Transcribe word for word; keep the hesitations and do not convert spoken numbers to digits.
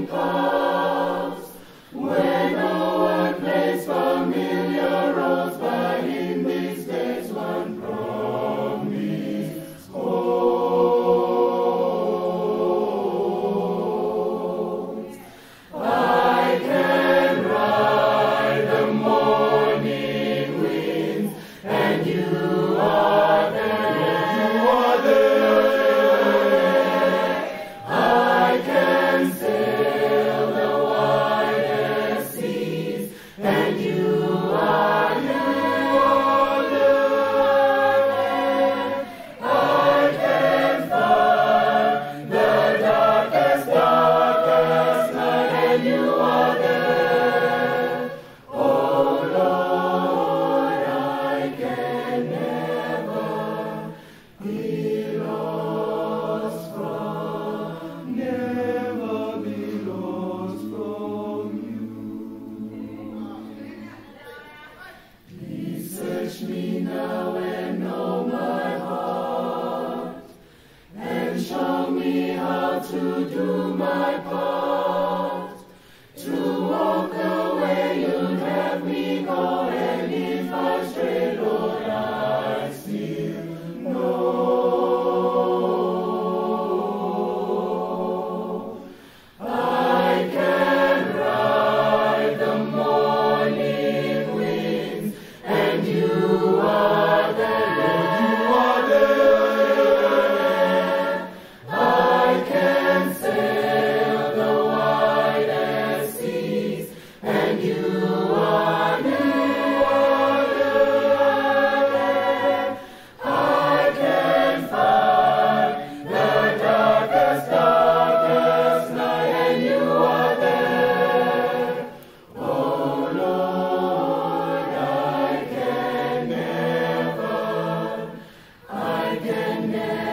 time comes when no one plays familiar roles, but in these days one promise holds. I can ride the morning winds, and you are there. You are there. I can sail the widest seas, and you are there. I can find the darkest, darkest night, and you are there. Oh Lord, I can never be lost from, never be lost from you. Please search me now and know my heart, and show me how to do my part, to walk the way you'd have me go, and if I stray, Lord, I still know. I can ride the morning winds, and you are there. You are there. I can sail the widest seas, and you are there. I can find the darkest, darkest night, and you are there. Oh Lord, I can never, I can never